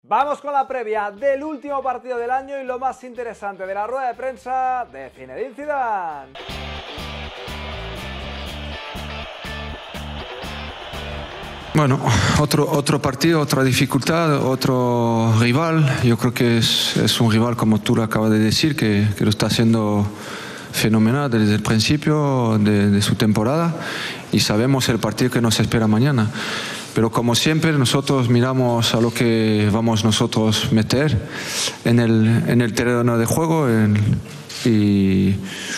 Vamos con la previa del último partido del año y lo más interesante de la rueda de prensa de Zinedine Zidane. Bueno, otro partido, otra dificultad, otro rival. Yo creo que es un rival, como tú lo acabas de decir, que lo está haciendo fenomenal desde el principio de su temporada y sabemos el partido que nos espera mañana. Pero como siempre nosotros miramos a lo que vamos nosotros meter en el terreno de juego y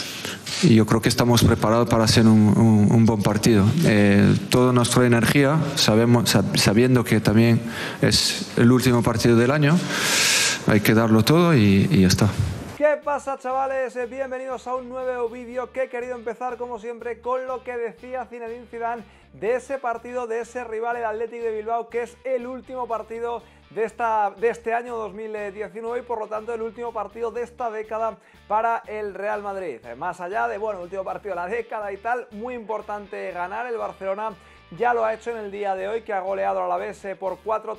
yo creo que estamos preparados para hacer un buen partido. Toda nuestra energía, sabiendo que también es el último partido del año, hay que darlo todo y ya está. ¿Qué pasa, chavales? Bienvenidos a un nuevo vídeo que he querido empezar como siempre con lo que decía Zinedine Zidane de ese partido, de ese rival, el Athletic de Bilbao, que es el último partido de este año 2019 y por lo tanto el último partido de esta década para el Real Madrid. Más allá de, bueno, el último partido de la década y tal, muy importante ganar. El Barcelona ya lo ha hecho en el día de hoy, que ha goleado al Alavés por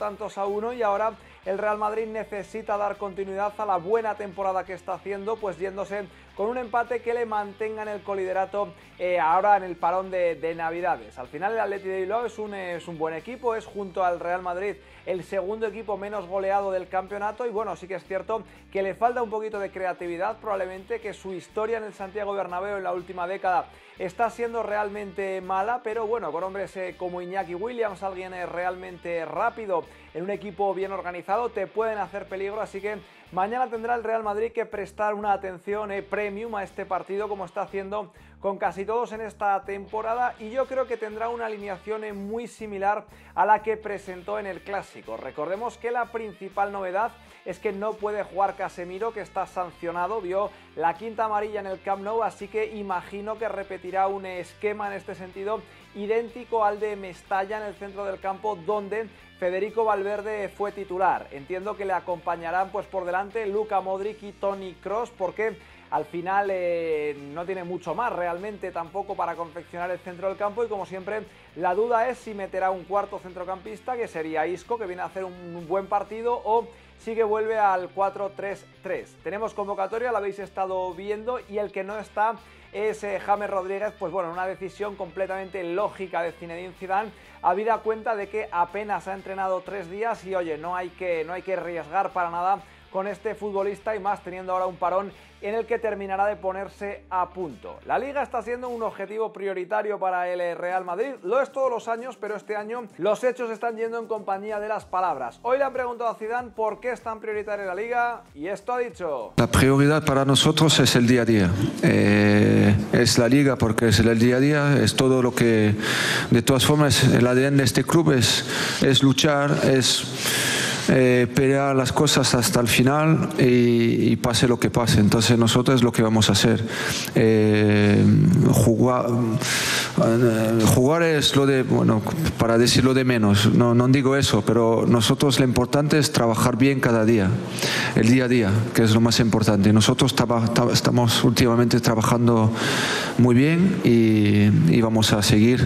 4-1 y ahora el Real Madrid necesita dar continuidad a la buena temporada que está haciendo, pues yéndose con un empate que le mantenga en el coliderato ahora en el parón de Navidades. Al final el Athletic de Bilbao es un buen equipo, es junto al Real Madrid el segundo equipo menos goleado del campeonato y bueno, sí que es cierto que le falta un poquito de creatividad, probablemente que su historia en el Santiago Bernabéu en la última década está siendo realmente mala, pero bueno, con hombres como Iñaki Williams, alguien realmente rápido, en un equipo bien organizado, te pueden hacer peligro, así que mañana tendrá el Real Madrid que prestar una atención premium a este partido, como está haciendo con casi todos en esta temporada, y yo creo que tendrá una alineación muy similar a la que presentó en el Clásico. Recordemos que la principal novedad es que no puede jugar Casemiro, que está sancionado, vio la quinta amarilla en el Camp Nou, así que imagino que repetirá un esquema en este sentido idéntico al de Mestalla en el centro del campo, donde Federico Valverde fue titular. Entiendo que le acompañarán pues por delante Luka Modric y Toni Kroos, porque al final no tiene mucho más realmente tampoco para confeccionar el centro del campo y como siempre la duda es si meterá un cuarto centrocampista, que sería Isco, que viene a hacer un buen partido, o sí que vuelve al 4-3-3. Tenemos convocatoria, la habéis estado viendo, y el que no está es James Rodríguez, pues bueno, una decisión completamente lógica de Zinedine Zidane, habida cuenta de que apenas ha entrenado 3 días y oye, no hay que arriesgar para nada con este futbolista y más teniendo ahora un parón en el que terminará de ponerse a punto. La Liga está siendo un objetivo prioritario para el Real Madrid, lo es todos los años, pero este año los hechos están yendo en compañía de las palabras. Hoy le han preguntado a Zidane por qué es tan prioritaria la Liga y esto ha dicho: la prioridad para nosotros es el día a día, es la Liga porque es el día a día, es todo lo que, de todas formas, el ADN de este club es luchar, es pelear las cosas hasta el final y pase lo que pase. Entonces nosotros es lo que vamos a hacer. Jugar es lo de, bueno, para decirlo de menos, no digo eso, pero nosotros lo importante es trabajar bien cada día, el día a día, que es lo más importante. Nosotros estamos últimamente trabajando muy bien y vamos a seguir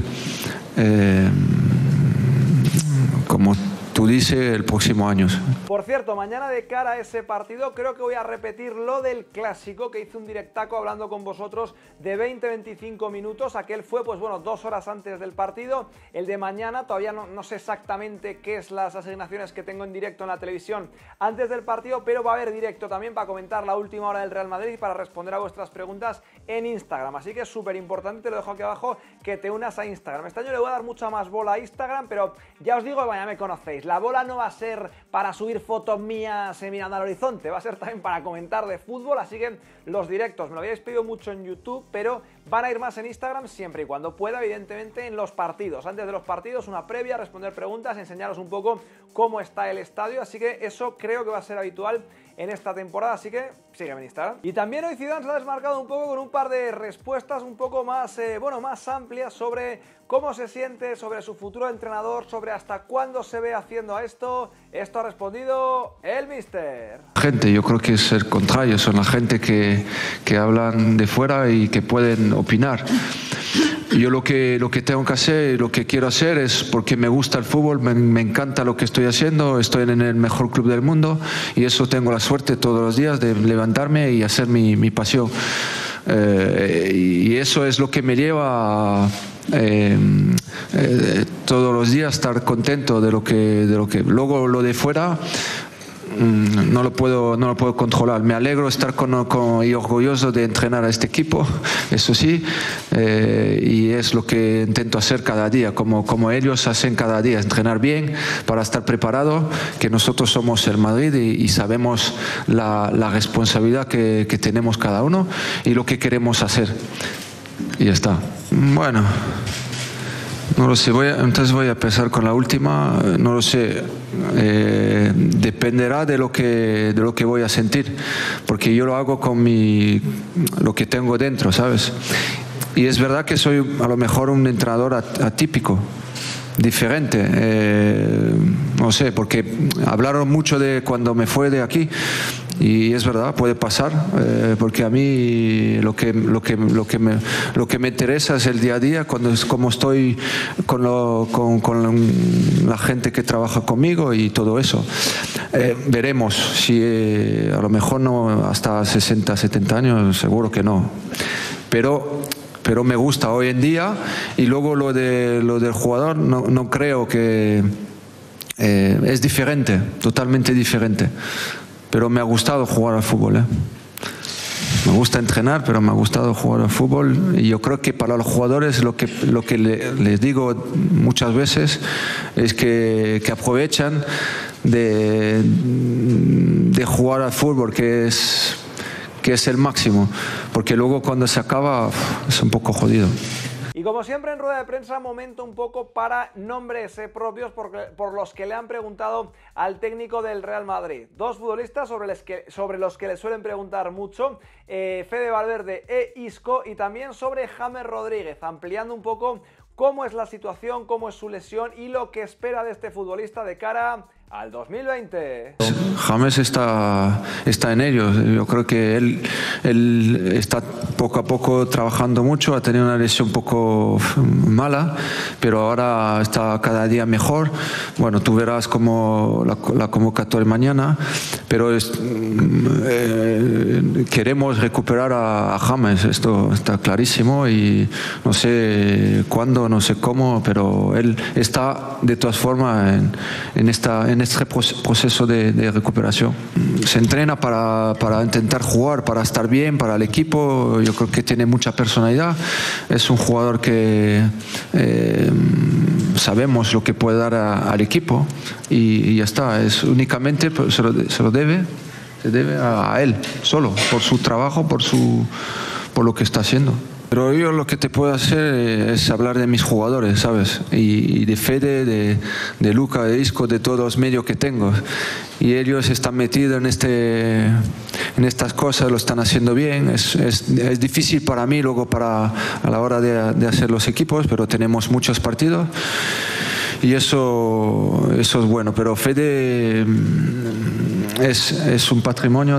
como tú dices, el próximo año. Por cierto, mañana de cara a ese partido creo que voy a repetir lo del Clásico, que hice un directaco hablando con vosotros de 20-25 minutos. Aquel fue, pues bueno, 2 horas antes del partido. El de mañana todavía no sé exactamente qué es las asignaciones que tengo en directo en la televisión antes del partido, pero va a haber directo también para comentar la última hora del Real Madrid y para responder a vuestras preguntas en Instagram. Así que es súper importante, te lo dejo aquí abajo, que te unas a Instagram. Este año le voy a dar mucha más bola a Instagram, pero ya os digo, ya me conocéis. La bola no va a ser para subir fotos mías mirando al horizonte, va a ser también para comentar de fútbol, así que los directos me lo habéis pedido mucho en YouTube, pero van a ir más en Instagram siempre y cuando pueda, evidentemente en los partidos. Antes de los partidos, una previa, responder preguntas, enseñaros un poco cómo está el estadio, así que eso creo que va a ser habitual en esta temporada, así que sígueme en Instagram. Y también hoy Zidane se ha desmarcado un poco con un par de respuestas un poco más, más amplias sobre cómo se siente, sobre su futuro entrenador, sobre hasta cuándo se ve haciendo esto. Esto ha respondido el míster. Gente, yo creo que es el contrario, son la gente que hablan de fuera y que pueden opinar. yo lo que tengo que hacer, lo que quiero hacer es porque me gusta el fútbol, me encanta lo que estoy haciendo, estoy en el mejor club del mundo y eso tengo la suerte todos los días de levantarme y hacer mi pasión. Y eso es lo que me lleva a todos los días estar contento de lo que luego lo de fuera no lo puedo controlar. Me alegro de estar y orgulloso de entrenar a este equipo, eso sí, y es lo que intento hacer cada día, como ellos hacen cada día, entrenar bien para estar preparado, que nosotros somos el Madrid y sabemos la responsabilidad que tenemos cada uno y lo que queremos hacer. Y ya está. Bueno, no lo sé, entonces voy a empezar con la última. No lo sé, dependerá de lo que voy a sentir, porque yo lo hago con lo que tengo dentro, ¿sabes? Y es verdad que soy a lo mejor un entrenador atípico, diferente, no sé, porque hablaron mucho de cuando me fue de aquí. Y es verdad, puede pasar, porque a mí lo que me interesa es el día a día, cómo estoy con la gente que trabaja conmigo y todo eso. Veremos si a lo mejor no hasta 60, 70 años, seguro que no. Pero me gusta hoy en día, y luego lo del jugador no creo que es diferente, totalmente diferente. Pero me ha gustado jugar al fútbol, ¿eh? Me gusta entrenar, pero me ha gustado jugar al fútbol. Y yo creo que para los jugadores lo que les digo muchas veces es que aprovechan de jugar al fútbol, que es el máximo. Porque luego cuando se acaba es un poco jodido. Y como siempre en rueda de prensa, momento un poco para nombres propios por los que le han preguntado al técnico del Real Madrid. Dos futbolistas sobre los que le suelen preguntar mucho, Fede Valverde e Isco, y también sobre James Rodríguez, ampliando un poco cómo es la situación, cómo es su lesión y lo que espera de este futbolista de cara al 2020. James está en ello. Yo creo que él está poco a poco trabajando mucho, ha tenido una lesión un poco mala, pero ahora está cada día mejor. Bueno, tú verás como la convocatoria mañana, pero queremos recuperar a James, esto está clarísimo, y no sé cuándo, no sé cómo, pero él está de todas formas en este proceso de recuperación. Se entrena para intentar jugar, para estar bien, para el equipo. Yo creo que tiene mucha personalidad. Es un jugador que sabemos lo que puede dar al equipo, y ya está. Es únicamente se lo debe a él solo, por su trabajo, por lo que está haciendo. Pero yo lo que te puedo hacer es hablar de mis jugadores, ¿sabes? Y de Fede, de Luka, de Isco, de todos los medios que tengo. Y ellos están metidos en estas cosas, lo están haciendo bien. Es difícil para mí luego a la hora de hacer los equipos, pero tenemos muchos partidos. Y eso es bueno. Pero Fede es un patrimonio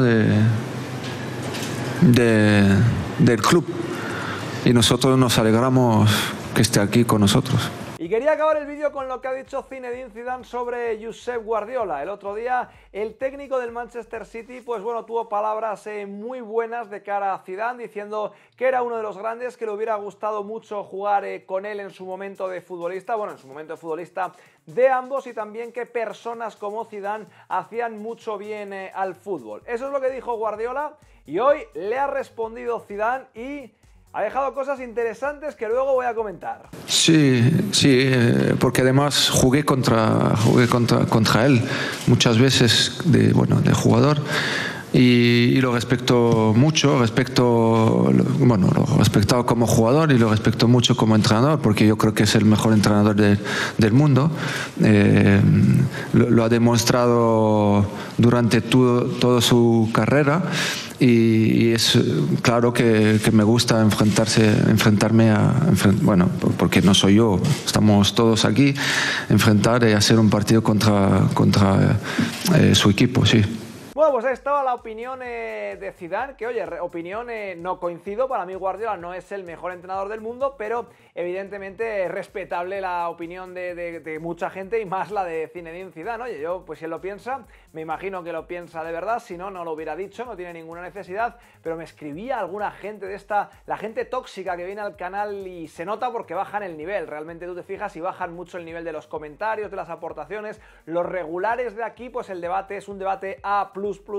del club. Y nosotros nos alegramos que esté aquí con nosotros. Y quería acabar el vídeo con lo que ha dicho Zinedine Zidane sobre Josep Guardiola. El otro día el técnico del Manchester City, pues bueno, tuvo palabras muy buenas de cara a Zidane, diciendo que era uno de los grandes, que le hubiera gustado mucho jugar con él en su momento de futbolista, bueno, en su momento de futbolista de ambos, y también que personas como Zidane hacían mucho bien al fútbol. Eso es lo que dijo Guardiola, y hoy le ha respondido Zidane y ha dejado cosas interesantes que luego voy a comentar. Sí, porque además jugué contra él muchas veces de jugador, y lo respeto mucho, lo respetaba como jugador y lo respeto mucho como entrenador, porque yo creo que es el mejor entrenador del mundo. Lo ha demostrado durante toda su carrera. Y es claro que me gusta enfrentarme porque no soy yo, estamos todos aquí, enfrentar y hacer un partido contra su equipo, sí. Bueno, pues ahí estaba la opinión de Zidane, que oye, opinión no coincido, para mí Guardiola no es el mejor entrenador del mundo, pero evidentemente es respetable la opinión de mucha gente y más la de Zinedine Zidane. Oye, yo pues si él lo piensa, me imagino que lo piensa de verdad, si no, no lo hubiera dicho, no tiene ninguna necesidad, pero me escribía alguna gente de esta, la gente tóxica que viene al canal y se nota porque bajan el nivel, realmente tú te fijas y bajan mucho el nivel de los comentarios, de las aportaciones, los regulares de aquí, pues el debate es un debate A+++,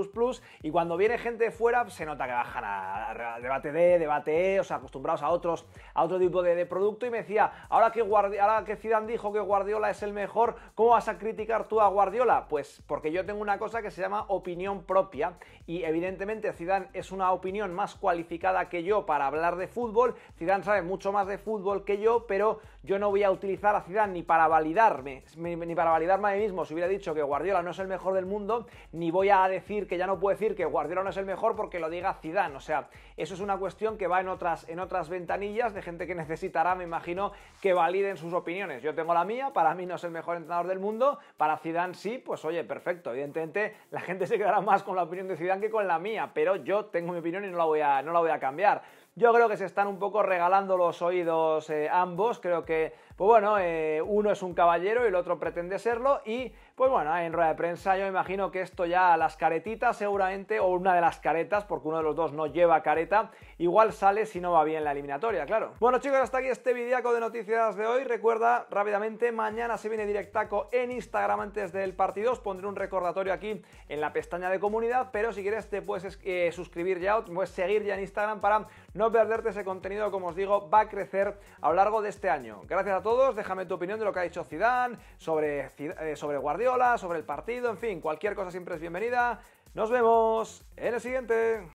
y cuando viene gente de fuera se nota que bajan a debate D, debate E, o sea, acostumbrados a otro tipo de producto, y me decía, ahora que Zidane dijo que Guardiola es el mejor, ¿cómo vas a criticar tú a Guardiola? Pues porque yo tengo una cosa que se llama opinión propia, y evidentemente Zidane es una opinión más cualificada que yo para hablar de fútbol, Zidane sabe mucho más de fútbol que yo, pero yo no voy a utilizar a Zidane ni para validarme a mí mismo si hubiera dicho que Guardiola no es el mejor del mundo, ni voy a decir que ya no puedo decir que Guardiola no es el mejor porque lo diga Zidane. O sea, eso es una cuestión que va en otras ventanillas de gente que necesitará, me imagino, que validen sus opiniones. Yo tengo la mía, para mí no es el mejor entrenador del mundo, para Zidane sí, pues oye, perfecto. Evidentemente la gente se quedará más con la opinión de Zidane que con la mía, pero yo tengo mi opinión y no la voy a cambiar. Yo creo que se están un poco regalando los oídos ambos, creo que, pues bueno, uno es un caballero y el otro pretende serlo, y pues bueno, en rueda de prensa yo me imagino que esto ya, las caretitas seguramente, o una de las caretas, porque uno de los dos no lleva careta, igual sale si no va bien la eliminatoria, claro. Bueno chicos, hasta aquí este videaco de noticias de hoy. Recuerda rápidamente, mañana se viene directaco en Instagram antes del partido, os pondré un recordatorio aquí en la pestaña de comunidad, pero si quieres te puedes suscribir ya, o te puedes seguir ya en Instagram para no perderte ese contenido, como os digo, va a crecer a lo largo de este año. Gracias a todos, déjame tu opinión de lo que ha dicho Zidane, sobre Guardiola, sobre el partido, en fin, cualquier cosa siempre es bienvenida. Nos vemos en el siguiente.